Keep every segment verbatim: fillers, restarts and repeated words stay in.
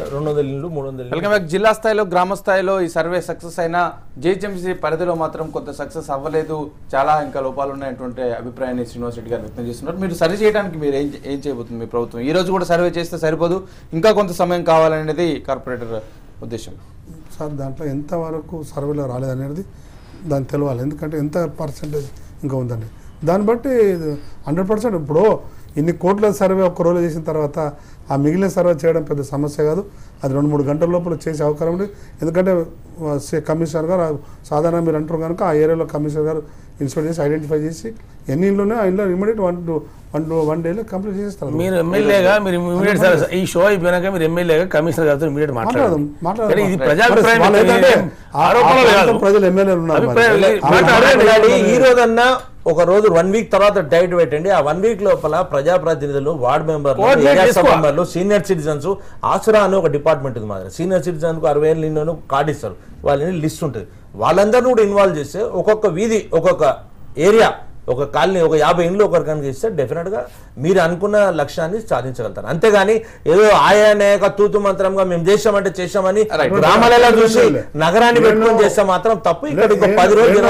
రెండు వందల ఇళ్ళు మూడు వందల వెల్కమ్ బ్యాక్. జిల్లా స్థాయిలో గ్రామ స్థాయిలో ఈ సర్వే సక్సెస్ అయినా జిహెచ్ఎంసీ పరిధిలో మాత్రం కొంత సక్సెస్ అవ్వలేదు, చాలా ఇంకా లోపాలు ఉన్నాయటువంటి అభిప్రాయాన్ని శ్రీనివాస్ రెడ్డి గారు వ్యక్తం చేస్తున్నారు. మీరు సరి చేయడానికి మీరు ఏం ఏం చేయబోతుంది మీ ప్రభుత్వం? ఈ రోజు కూడా సర్వే చేస్తే సరిపోదు, ఇంకా కొంత సమయం కావాలనేది కార్పొరేటర్ ఉద్దేశం. సార్ దాంట్లో ఎంతవరకు సర్వేలో రాలేదనేది దాన్ని తెలవాలి, ఎందుకంటే ఎంత పర్సెంటేజ్ ఇంకా ఉందండి. దాన్ని బట్టి హండ్రెడ్ పర్సెంట్ ఇప్పుడు ఇన్ని కోట్ల సర్వే ఒక్క రోజు చేసిన తర్వాత ఆ మిగిలిన సర్వే చేయడం పెద్ద సమస్య కాదు, అది రెండు మూడు గంటల లోపల చేసే అవకాశం ఉంది. ఎందుకంటే కమిషనర్ గారు సాధారణ మీరు అంటారు కనుక ఆ ఏరియాలో కమిషనర్ గారు ఇన్స్పెక్ట్ చేసి ఐడెంటిఫై చేసి ఎన్ని ఇంట్లోనే ఆ ఇంట్లో immediate one two one two one డేలో కంప్లీట్ చేస్తారు. మీరు ఎమ్మెల్యేగా మీరు ఇమీడియట్ సార్ ఈ షో అయిపోయినాక మీరు ఎమ్మెల్యేగా కమిషనర్ గారితో ఇమీడియట్ మాట్లాడదాం మాట్లాడదాం ఇది ప్రజాభిప్రాయం ప్రజలు ఎమ్మెల్యేలు ఉన్నారు. ఈ రోజన్నా ఒక రోజు వన్ వీక్ తర్వాత డైట్ పెట్టండి. ఆ వన్ వీక్ లోపల ప్రజాప్రతినిధులు, వార్డు మెంబర్లు, మెంబర్లు, సీనియర్ సిటిజన్స్, ఆసరా అని ఒక డిపార్ట్మెంట్ ఉంది మాది. సీనియర్ సిటిజన్ కు అరవై ఏళ్ళు నిన్న కార్డు ఇస్తారు, వాళ్ళని లిస్ట్ ఉంటుంది. వాళ్ళందరినీ కూడా ఇన్వాల్వ్ చేస్తే ఒక్కొక్క వీధి, ఒక్కొక్క ఏరియా, ఒక కాలనీ, ఒక యాభై ఇండ్లు ఒకరికైనా ఇస్తే డెఫినెట్గా మీరు అనుకున్న లక్ష్యాన్ని సాధించగలుగుతారు. అంతేగాని ఏదో ఆయా తూతు మంత్రంగా మేము చేసామంటే చేసామని గ్రామాలలో చూసి నగరాన్ని పెట్టుకొని చేస్తే మాత్రం తప్పు. ఇక్కడ ఇంకో పది రోజులు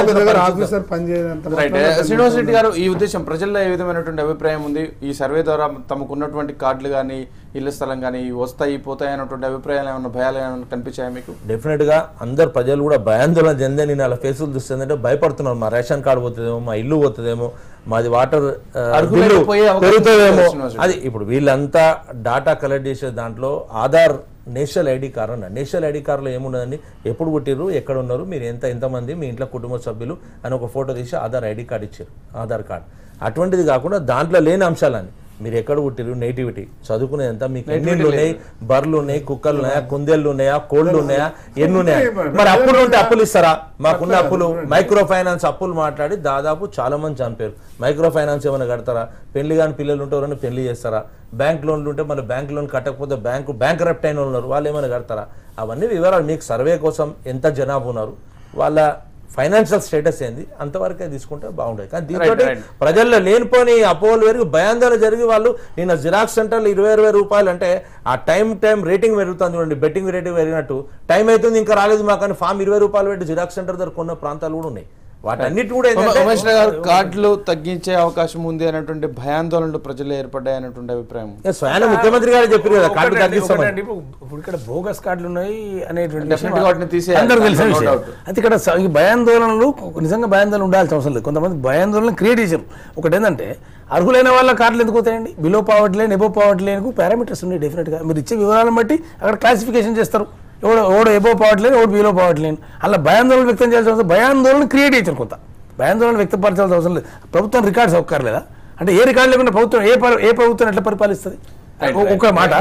శ్రీనివాస్ రెడ్డి గారు, ఈ ఉద్దేశం ప్రజల్లో ఏ విధమైనటువంటి అభిప్రాయం ఉంది? ఈ సర్వే ద్వారా తమకు ఉన్నటువంటి కార్డులు కానీ ఇళ్ల స్థలం కానీ వస్తాయి పోతాయి అన్నటువంటి అభిప్రాయాలు ఏమైనా, భయాలు ఏమైనా కనిపించాయా మీకు? డెఫినెట్ గా అందరు ప్రజలు కూడా భయాందోళన చెందే నేను అలా ఫేసులు చూస్తుందంటే భయపడుతున్నారు. మా రేషన్ కార్డు పోతుందేమో, మా ఇల్లు పోతుందేమో, మాది వాటర్ పెరుగుతుందేమో. అది ఇప్పుడు వీళ్ళంతా డాటా కలెక్ట్ చేసే దాంట్లో ఆధార్ నేషనల్ ఐడి కార్డు అన్న నేషనల్ ఐడి కార్డులో ఏమున్నదండి, ఎప్పుడు పుట్టిర్రు, ఎక్కడ ఉన్నారు, మీరు ఎంత ఎంతమంది, మీ ఇంట్లో కుటుంబ సభ్యులు అని ఒక ఫోటో తీసి ఆధార్ ఐడి కార్డు ఇచ్చారు. ఆధార్ కార్డు అటువంటిది కాకుండా దాంట్లో లేని అంశాలని మీరు ఎక్కడ పుట్టిరు, నేటివిటీ, చదువుకునేదంతా, మీకు ఎన్ని ఉన్నాయి, బర్రెలు ఉన్నాయి, కుక్కలు ఉన్నాయా, కుందేళ్ళు ఉన్నాయా, కోళ్ళు ఉన్నాయా, ఎన్ని ఉన్నాయా, మరి అప్పులు ఉంటే అప్పులు ఇస్తారా? మాకున్న అప్పులు మైక్రో ఫైనాన్స్ అప్పులు మాట్లాడి దాదాపు చాలా మంది చనిపోయారు. మైక్రో ఫైనాన్స్ ఏమైనా కడతారా? పెళ్లి కాని పిల్లలు ఉంటే ఎవరైనా పెళ్లి చేస్తారా? బ్యాంక్ లోన్లు ఉంటే మన బ్యాంక్ లోన్ కట్టకపోతే బ్యాంకు బ్యాంక్ రప్ట్ అయిన ఉన్నారు, వాళ్ళు ఏమైనా కడతారా? అవన్నీ వివరాలు మీకు సర్వే కోసం ఎంత జనాభా ఉన్నారు, వాళ్ళ ఫైనాన్షియల్ స్టేటస్ ఏంది, అంతవరకే తీసుకుంటే బాగుండేది. కానీ దీంతో ప్రజల్లో లేనిపోని అపోహలు పెరిగి భయాందోళన జరిగి వాళ్ళు నిన్న జిరాక్స్ సెంటర్లు ఇరవై ఇరవై రూపాయలు అంటే ఆ టైం టైం రేటింగ్ పెరుగుతుంది చూడండి, బెట్టింగ్ రేటింగ్ పెరిగినట్టు టైం అవుతుంది ఇంకా రాలేదు మాకు అని ఫామ్ ఇరవై రూపాయలు పెట్టి జిరాక్స్ సెంటర్ దగ్గర కొన్న ప్రాంతాలు కూడా ఉన్నాయి. వాటన్నిటి కూడా కార్డులు తగ్గించే అవకాశం ఉంది అనేటువంటి భయాందోళనలు ప్రజలు ఏర్పడ్డాయి అనేటువంటి అభిప్రాయం స్వయం ముఖ్యమంత్రి గారు చెప్పారు కదా, కార్డు తగ్గిస్తామండి. ఇప్పుడు ఇక్కడ బోగస్ కార్డులు ఉన్నాయి అనేటువంటి అందరూ తెలిసిన విషయం. అయితే ఇక్కడ భయాందోళనలు నిజంగా భయాందోళన ఉండాల్సిన అవసరం లేదు. కొంతమంది భయాందోళన క్రియేట్ చేశారు. ఒకటి ఏంటంటే అర్హులైన వాళ్ళ కార్డులు ఎందుకు అవుతాయండి? Below poverty line, above poverty లైన్కు పారామీటర్స్ ఉన్నాయి. డెఫినెట్గా మీరు ఇచ్చే వివరాలను బట్టి అక్కడ క్లాసిఫికేషన్ చేస్తారు. ఎవడో ఎవడో ఎబో పావర్టీ లైన్, ఎవడు బిలో పావర్టీ లైన్, అలా భయాందోళన వ్యక్తం చేయాల్సిన అవసరం, భయాందోళన క్రియేట్ చేశారు. కొంత భయాందోళన వ్యక్తపరచాల్సిన అవసరం లేదు. ప్రభుత్వం రికార్డ్స్ ఒక్కర్లేదా? అంటే ఏ రికార్డు లేకుండా ప్రభుత్వం ఏ ఏ ప్రభుత్వం ఎట్లా పరిపాలిస్తుంది? ఒక మాట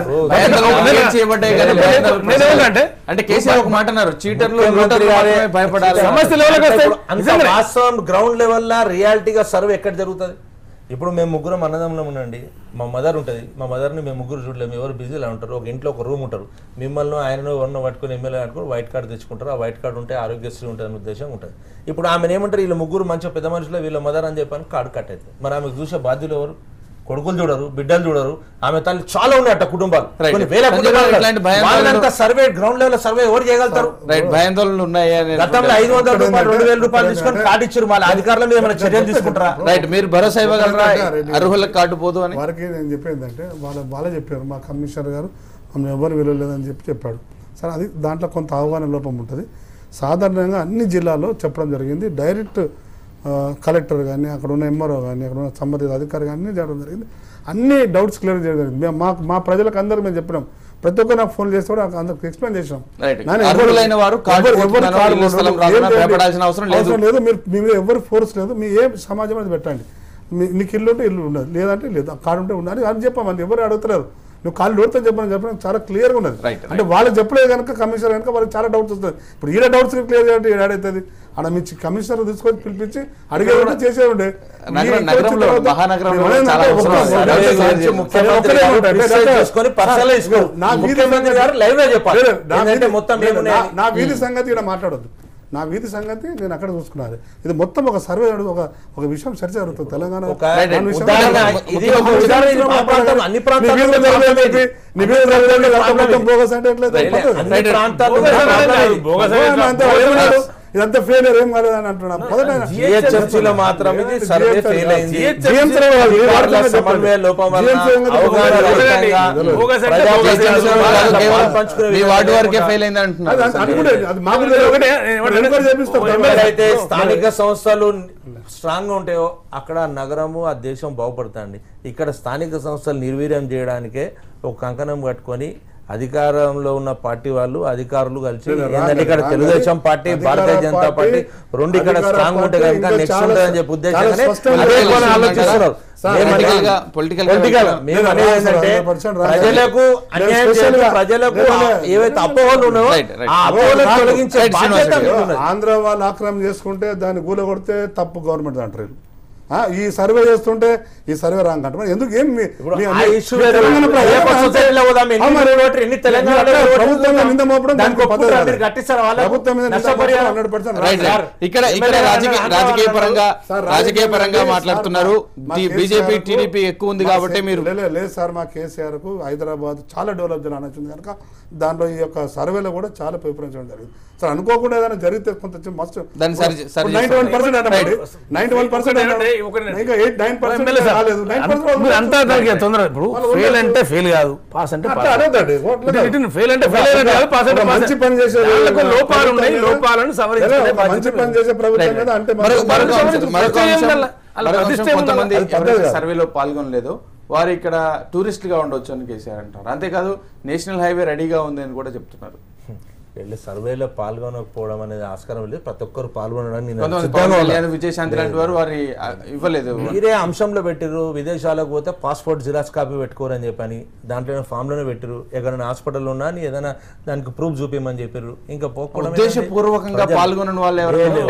అంటే కేసీఆర్ ఒక మాట అన్నారు, చీటర్లు భయపడాలి. వాస్తవం గ్రౌండ్ లెవెల్ రియాలిటీగా సర్వే ఎక్కడ జరుగుతుంది? ఇప్పుడు మేము ముగ్గురం అన్నదమ్ములం ఉండండి, మా మదర్ ఉంటుంది, మా మదర్ని మేము ముగ్గురు చూడలేము, ఎవరు బిజీలో ఉంటారు, ఒక ఇంట్లో ఒక రూమ్ ఉంటారు, మిమ్మల్ని ఆయనను ఎవరినో పట్టుకుని ఎమ్మెల్యే పట్టుకుని వైట్ కార్డు తెచ్చుకుంటారు. ఆ వైట్ కార్డు ఉంటే ఆరోగ్యశ్రీ ఉంటుంది అనే ఉద్దేశం ఉంటుంది. ఇప్పుడు ఆమెను ఏమంటారు, వీళ్ళ ముగ్గురు మంచిగా పెద్ద మనుషులు, వీళ్ళ మదర్ అని చెప్పని కార్డు కట్ అవుతుంది. మరి ఆమెకు చూసే బాధ్యులు ఎవరు? కొడుకులు చూడరు, బిడ్డలు చూడరు. ఆమె తల్లి చాలా ఉన్నాయి అట్ట కుటుంబాలు, సర్వే గ్రౌండ్ లెవెల్ సర్వే ఎవరు చేయగలుగుతారు? భయాందోళనలు ఉన్నాయి. గతంలో ఐదు వందల రూపాయలు రెండు వేల రూపాయలు తీసుకొని కార్డు ఇచ్చారు, మళ్ళీ అధికారుల మీద ఏమైనా చర్యలు తీసుకుంటారా? రైట్, మీరు భరోసా ఇవ్వగలరా అర్హులకు కార్డు పోదు అని? వారికి నేను చెప్పేందంటే వాళ్ళ వాళ్ళే చెప్పారు, మా కమిషనర్ గారు మమ్మల్ని ఎవరు విలువలేదని చెప్పి చెప్పాడు. సరే, అది దాంట్లో కొంత అవగాహన లోపం ఉంటుంది. సాధారణంగా అన్ని జిల్లాల్లో చెప్పడం జరిగింది. డైరెక్ట్ కలెక్టర్ కానీ, అక్కడ ఉన్న ఎంఆర్ఓ కానీ, అక్కడ ఉన్న సంబంధిత అధికారి కానీ చేయడం జరిగింది. అన్ని డౌట్స్ క్లియర్ చేయడం జరిగింది. మేము మా మా ప్రజలకు అందరూ మేము చెప్పినాం. ప్రతి ఒక్కరు నాకు ఫోన్ చేస్తే కూడా అందరికి ఎక్స్ప్లెయిన్ చేసినాం. అవసరం లేదు, మీరు మీ మీద ఎవరు ఫోర్స్ లేదు, మీ ఏ సమాజం అనేది పెట్టండి. మీ నీకు ఇల్లు ఉంటే ఇల్లు ఉండదు, లేదంటే లేదు, కార్డు ఉంటే ఉండాలి అని చెప్పామండి. ఎవరు అడుగుతలేరు. నువ్వు కాళ్ళు నోడుతా చెప్పని చెప్పడం చాలా క్లియర్గా ఉన్నది. అంటే వాళ్ళు చెప్పలేదు కనుక కమిషనర్ కనుక వాళ్ళకి చాలా డౌట్స్ వస్తుంది. ఇప్పుడు ఈడ డౌట్స్ క్లియర్ చేయాలంటే ఏడవుతుంది? అక్కడ మీ కమిషనర్ తీసుకొని పిలిపించి అడిగే ఉంటే చేసే ఉండే. నా వీధి సంగతి ఇక్కడ మాట్లాడొద్దు. నా వీధి సంగతి నేను అక్కడ చూసుకున్నాను. ఇది మొత్తం ఒక సర్వే ఒక ఒక విషయం చర్చ జరుగుతుంది తెలంగాణ. ఇదంతా ఫెయిలియర్ ఏం కాలేదని అంటున్నాం. చర్చలో మాత్రం ఇది సర్వే ఫెయిల్ అయింది. అయితే స్థానిక సంస్థలు స్ట్రాంగ్ గా ఉంటాయో అక్కడ నగరము ఆ దేశం బాగుపడుతుంది. ఇక్కడ స్థానిక సంస్థలు నిర్వీర్యం చేయడానికే ఒక కంకణం కట్టుకొని అధికారంలో ఉన్న పార్టీ వాళ్ళు అధికారులు కలిసి ఏంటంటే ఇక్కడ తెలుగుదేశం పార్టీ భారతీయ జనతా పార్టీ రెండు ఇక్కడ స్ట్రాంగ్ ఉంటే కనుక నెక్స్ట్ ఉంటుందని చెప్పి ఉద్దేశంగానే ఆలోచిస్తున్నారు. ప్రజలకు అన్యాయం చేయాలి, ప్రజలకు ఏవైతే అపోహలు ఉన్నాయో ఆ అపోహలు తొలగించే బాధ్యత ఆంధ్ర వాళ్ళు ఆక్రమణ చేసుకుంటే దాన్ని గూల కొడితే తప్పు గవర్నమెంట్ అంటారు. ఈ సర్వే చేస్తుంటే ఈ సర్వే రాంగ్ అంటే ఎందుకు ఏం ఇక్కడ ఇక్కడ రాజకీయ పరంగా రాజకీయ పరంగా మాట్లాడుతున్నారు. బీజేపీ టీడీపీ ఎక్కువ ఉంది కాబట్టి మీరు లేదు సార్. మా కేసీఆర్ కు హైదరాబాద్ చాలా డెవలప్ చేయాలని వచ్చింది కనుక దాంట్లో ఈ యొక్క సర్వేలో కూడా చాలా ప్రిఫరెన్స్ జరిగింది సార్. అనుకోకుండా ఏదైనా జరిగితే కొంత మస్తు ninety one percent ninety one percent అంతా దానికి తొందర. ఇప్పుడు ఫెయిల్ అంటే ఫెయిల్ కాదు, పాస్ అంటే ఫెయిల్ అంటే ఫెయిల్ కాదు, పాస్ అంటే మంచి పని చేసే లోపాలు ఉన్నాయి, లోపాలను సవరించాలి. మంచి పని చేసే ప్రభుత్వం కదా. అంటే కొంతమంది సర్వేలో పాల్గొనలేదు వారు ఇక్కడ టూరిస్టులుగా ఉండొచ్చు అని కేసీఆర్ అంటారు. అంతేకాదు నేషనల్ హైవే రెడీగా ఉంది అని కూడా చెప్తున్నారు. వెళ్ళి సర్వేలో పాల్గొనకపోవడం అనేది ఆస్కారం లేదు. ప్రతి ఒక్కరు పాల్గొనడానికి విజయశాంతి లాంటి వారు వారి ఇవ్వలేదు. మీరే అంశంలో పెట్టిరు విదేశాలకు పోతే పాస్పోర్ట్ జిరాక్స్ కాపీ పెట్టుకోరని చెప్పని దాంట్లో ఫామ్ లోనే పెట్టిరు. ఎక్కడైనా హాస్పిటల్లో ఉన్నా ఏదైనా దానికి ప్రూఫ్ చూపించమని చెప్పారు. ఇంకా పోకపోవడం ఉద్దేశపూర్వకంగా పాల్గొనని వాళ్ళు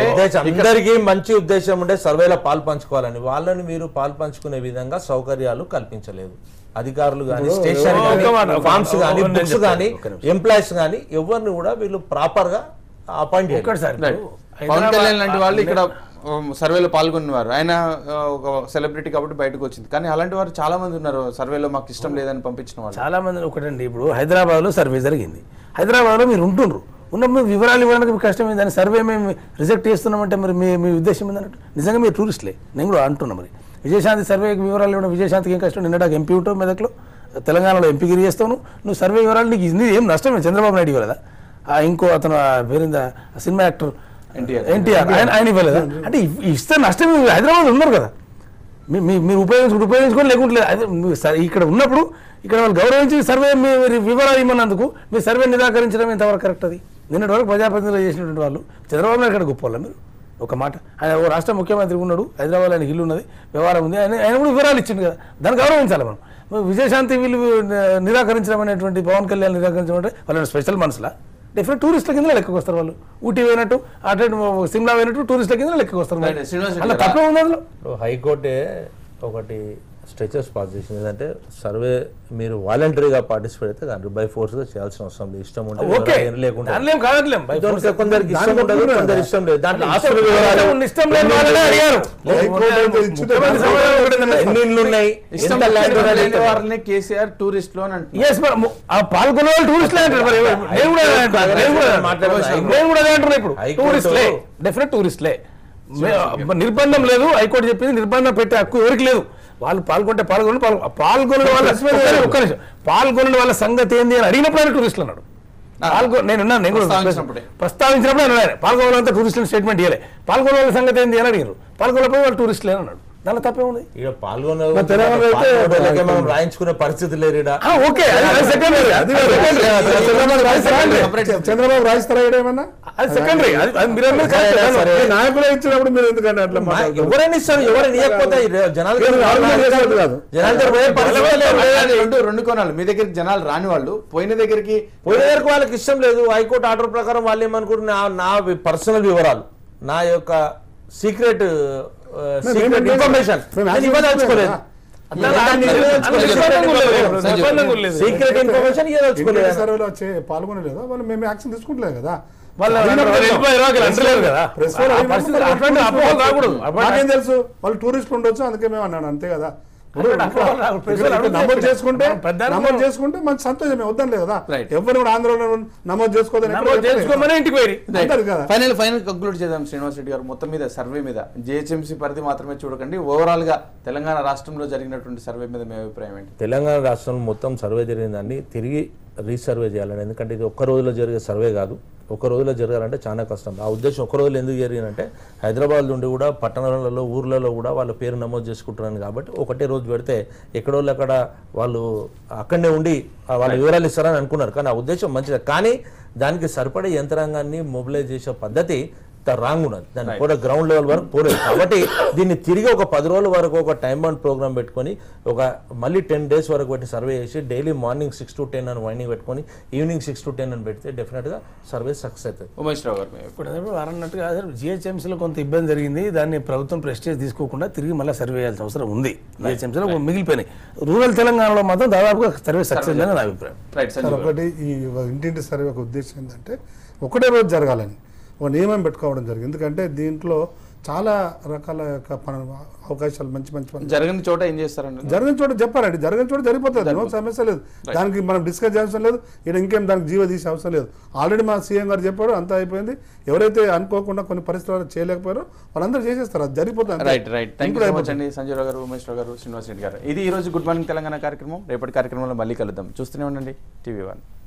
అందరికీ మంచి ఉద్దేశం ఉంటే సర్వేలో పాలు పంచుకోవాలని వాళ్ళని మీరు పాలు పంచుకునే విధంగా సౌకర్యాలు కల్పించలేదు. అధికారులు కానీ స్టేషన్ కానీ ఫార్మ్స్ కానీ బుక్స్ కానీ ఎంప్లాయీస్ కానీ ఎవరిని కూడా వీళ్ళు ప్రాపర్ గా అపాయింట్ చేయాలి. పవన్ కళ్యాణ్ లాంటి వాళ్ళు ఇక్కడ సర్వేలో పాల్గొనేవారు. ఆయన ఒక సెలబ్రిటీ కాబట్టి బయటకు వచ్చింది. కానీ అలాంటి వారు చాలా మంది ఉన్నారు సర్వేలో మాకు ఇష్టం లేదని పంపించిన వాళ్ళు చాలా మంది. ఒకటండి, ఇప్పుడు హైదరాబాద్ లో సర్వే జరిగింది. హైదరాబాద్ లో మీరు ఉంటుండ్రు, ఉన్నప్పుడు వివరాలు ఇవ్వడానికి మీకు కష్టం ఏందని సర్వే మేము రిజెక్ట్ చేస్తున్నామంటే మరి మీ మీ ఉద్దేశం ఏంటన్నట్టు. నిజంగా మీరు టూరిస్ట్లే, నేను కూడా అంటున్నా. మరి విజయశాంతి సర్వేకి వివరాలు ఇవ్వడం, విజయశాంతికి ఏం కష్టం? నిన్నటాకు ఎంపీ ఉంటావు మెదక్లో, తెలంగాణలో ఎంపీగిరి చేస్తావు నువ్వు. సర్వే వివరాలు నీకు ఇది ఏం నష్టమే? చంద్రబాబు నాయుడు ఇవ్వలేదా? ఇంకో అతను పేరిందా సినిమా యాక్టర్ ఎన్టీఆర్ ఆయన ఆయన ఇవ్వలేదా? అంటే ఇస్తే నష్టం. హైదరాబాద్ ఉన్నారు కదా, మీరు ఉపయోగించుకుంటే ఉపయోగించుకొని లేకుంటే అదే ఇక్కడ ఉన్నప్పుడు ఇక్కడ వాళ్ళు గౌరవించి సర్వే వివరాలు ఇవ్వనందుకు మీరు సర్వే నిరాకరించడం ఎంతవరకు కరెక్ట్? అది నిన్నటి వరకు ప్రజాప్రతినిధులు చేసినటువంటి వాళ్ళు చంద్రబాబు నాయుడు ఇక్కడ గొప్ప వాళ్ళ మీరు. ఒక మాట, ఆయన ఓ రాష్ట్ర ముఖ్యమంత్రి ఉన్నాడు, హైదరాబాద్ ఆయన ఇల్లు ఉన్నది, వ్యవహారం ఉంది, ఆయన ఆయన కూడా వివరాలు ఇచ్చింది కదా, దాన్ని గౌరవించాలి మనం. విజయశాంతి వీళ్ళు నిరాకరించడం అనేటువంటి, పవన్ కళ్యాణ్ నిరాకరించడం అంటే వాళ్ళని స్పెషల్ మనసులా? డెఫినెట్ టూరిస్టుల కింద లెక్కకు వస్తారు వాళ్ళు. ఊటీ పోయినట్టు అటు సిమ్లా పోయినట్టు టూరిస్టుల కింద లెక్కకు వస్తారు. అలా తక్కువ ఉంది అందులో. హైకోర్టే ఒకటి స్ట్రెచెస్ పాస్ చేసింది. ఏంటంటే సర్వే మీరు వాలంటరీగా పార్టిసిపేట్ అయితే దాంట్లో బై ఫోర్స్ గా చేయాల్సిన అవసరం లేదు. ఇష్టం ఉంటే లేకుండా కొందరికి ఇష్టం ఉండదు, కొందరు ఇష్టం లేదు. దాంట్లో ఇష్టం లేని వాళ్ళనే అడిగారు ఎన్ని ఇళ్ళు ఉన్నాయి, వారిని కేసీఆర్ టూరిస్ట్ లో పాల్గొనే వాళ్ళు టూరిస్టులే అంటారు. ఇప్పుడు టూరిస్టులే, డెఫినెట్ టూరిస్టులే. నిర్బంధం లేదు, హైకోర్టు చెప్పింది నిర్బంధం పెట్టే హక్కు ఎవరికి లేదు. వాళ్ళు పాల్గొంటే పాల్గొని పాల్గొనే వాళ్ళ ఒక్క నిమిషం పాల్గొనే వాళ్ళ సంగతి ఏంది అని అడిగినప్పుడు ఆయన టూరిస్టులు అన్నాడు. పాల్గొ నేను నేను కూడా ప్రస్తావించినప్పుడు ఆయన పాల్గొనాలంతా టూరిస్టులు స్టేట్మెంట్ ఇవ్వలే. పాల్గొనే వాళ్ళ సంగతి ఏంది అని అడిగారు. పాల్గొనప్పుడు వాళ్ళు టూరిస్టులే అన్నాడు. దానిలో తప్పే ఉంది. ఇక పాల్గొనే రాయించుకునే పరిస్థితి లేరు. చంద్రబాబు రాయిస్తారా ఏమన్నా? అది సెకండరీ. నాయకులే ఇచ్చినప్పుడు మీరు ఎందుకంటే అట్లా ఎవరైనా ఇస్తారు, ఎవరైనా ఇవ్వకపోతే జనాలు రెండు కోణాలు. మీ దగ్గరికి జనాలు రాని వాళ్ళు పోయిన దగ్గరికి పోయిన దగ్గరికి వాళ్ళకి ఇష్టం లేదు. హైకోర్టు ఆర్డర్ ప్రకారం వాళ్ళు ఏమనుకుంటున్నారు, నా పర్సనల్ వివరాలు, నా యొక్క సీక్రెట్ ఇన్ఫర్మేషన్ ఇవ్వదలుచుకోలేదు. సీక్రెట్ ఇన్ఫర్మేషన్ సర్వేలో వచ్చే పాల్గొనలేదు, వాళ్ళు మేము యాక్షన్ తీసుకుంటలేదు కదా. వాళ్ళు వెళ్ళిపోయారు, వాళ్ళు అంటలేరు కదా. ప్రెస్ వాళ్ళు ఆ అడిగినప్పుడు పరిస్థితి వాళ్ళు అటువంటి అపోహలు రాకూడదు. నాకేం తెలుసు వాళ్ళు టూరిస్టులు ఉండొచ్చు అందుకే మేము అన్నాడు అంతే కదా. ఇప్పుడు అక్కడ అక్కడ వాళ్ళు ప్రెస్ వాళ్ళు ఇక్కడ నమోదు చేసుకుంటే మనం పెద్దాన్ని నమోదు చేసుకుంటే మంచి సంతోషమే వద్దని లేదు కదా. Right. ఎవరు కూడా ఆంధ్రలో నమోదు చేసుకోదని ఎక్కడ నమోదు చెప్పలేదు చేసుకోమని ఇంటికి పోయి కదా. అంటారు కదా. ఫైనల్ ఫైనల్ కంక్లూడ్ చేద్దాం శ్రీనివాస్ రెడ్డి గారు. మొత్తం మీద సర్వే మీద జిహెచ్ఎంసీ పరిధి మాత్రమే చూడకండి, ఓవరాల్ గా తెలంగాణ రాష్ట్రంలో జరిగినటువంటి సర్వే మీద మీ అభిప్రాయం ఏంటి? తెలంగాణ రాష్ట్రంలో మొత్తం సర్వే జరిగిందాన్ని తిరిగి రీసర్వే చేయాలని, ఎందుకంటే ఇది ఒక్క రోజులో జరిగే సర్వే కాదు. ఒక రోజులో జరగాలంటే చాలా కష్టం. ఆ ఉద్దేశం ఒక రోజులో ఎందుకు జరిగిందంటే హైదరాబాద్ నుండి కూడా పట్టణాలలో ఊర్లలో కూడా వాళ్ళ పేరు నమోదు చేసుకుంటున్నాను కాబట్టి ఒకటే రోజు పెడితే ఎక్కడోళ్ళు అక్కడ వాళ్ళు అక్కడనే ఉండి వాళ్ళ వివరాలు ఇస్తారని అనుకున్నారు. కానీ ఆ ఉద్దేశం మంచిదే, కానీ దానికి సరిపడే యంత్రాంగాన్ని మొబిలైజ్ చేసే పద్ధతి రాంగ్ ఉన్నది. దాన్ని కూడా గ్రౌండ్ లెవెల్ వరకు పోలేదు. కాబట్టి దీన్ని తిరిగి ఒక పది రోజుల వరకు ఒక టైం బాండ్ ప్రోగ్రామ్ పెట్టుకొని ఒక మళ్ళీ టెన్ డేస్ వరకు పెట్టి సర్వే చేసి daily morning six to ten అని వైనింగ్ పెట్టుకొని ఈవినింగ్ సిక్స్ టు టెన్ అని పెడితే డెఫినెట్గా సర్వే సక్సెస్ అవుతుంది. ఉమేష్ రావు గారు, ఇప్పుడు వారు అన్నట్టుగా జిహెచ్ఎంసీలో కొంత ఇబ్బంది జరిగింది, దాన్ని ప్రభుత్వం ప్రెస్టేజ్ తీసుకోకుండా తిరిగి మళ్ళీ సర్వే చేయాల్సిన అవసరం ఉంది. జిహెచ్ఎంసీలో మిగిలిపోయినాయి. రూరల్ తెలంగాణలో మాత్రం దాదాపుగా సర్వే సక్సెస్ అని నా అభిప్రాయం. రైట్ సార్ ఒకటి ఈ ఇంటింటి సర్వే ఒక ఉద్దేశం ఏంటంటే ఒకటే రోజు జరగాలని ఒక నియమం పెట్టుకోవడం జరిగింది. ఎందుకంటే దీంట్లో చాలా రకాల యొక్క పని అవకాశాలు మంచి మంచి పనులు జరిగిన చోట ఏం చేస్తారండి? జరిగిన చోట చెప్పాలండి, జరిగిన చోట జరిగిపోతుంది, నో సమస్య లేదు. దానికి మనం డిస్కస్ చేయాల్సిన లేదు, ఇక్కడ ఇంకేం దానికి జీవ తీసే అవసరం లేదు. ఆల్రెడీ మా సీఎం గారు చెప్పారు, అంతా అయిపోయింది. ఎవరైతే అనుకోకుండా కొన్ని పరిస్థితులు చేయలేకపోయారో వాళ్ళందరూ చేసేస్తారు, అది జరిగిపోతుంది. Right right thank you so much అండి సంజయ్ రావు గారు, ఉమేష్ రావు గారు, శ్రీనివాస్ రెడ్డి గారు. ఇది ఈ రోజు గుడ్ మార్నింగ్ తెలంగాణ కార్యక్రమం. రేపటి కార్యక్రమంలో మళ్ళీ కలుద్దాం. చూస్తూనే ఉండండి టీవీ వన్.